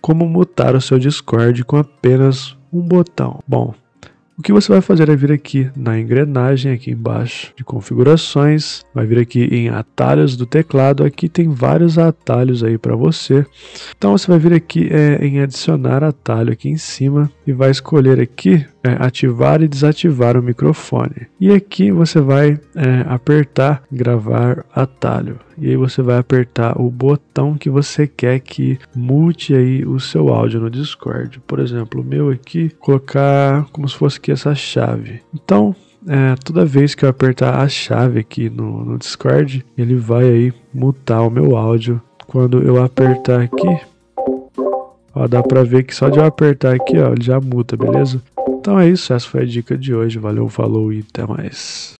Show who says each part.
Speaker 1: como mutar o seu Discord com apenas um botão. Bom, o que você vai fazer é vir aqui na engrenagem, aqui embaixo de configurações, vai vir aqui em atalhos do teclado, aqui tem vários atalhos aí para você. Então você vai vir aqui em adicionar atalho aqui em cima e vai escolher aqui ativar e desativar o microfone. E aqui você vai apertar gravar atalho. E aí você vai apertar o botão que você quer que mute aí o seu áudio no Discord. Por exemplo, o meu aqui, colocar como se fosse aqui essa chave. Então, toda vez que eu apertar a chave aqui no Discord, ele vai aí mutar o meu áudio. Quando eu apertar aqui, ó, dá pra ver que só de eu apertar aqui, ó, ele já muta, beleza? Então é isso, essa foi a dica de hoje. Valeu, falou e até mais.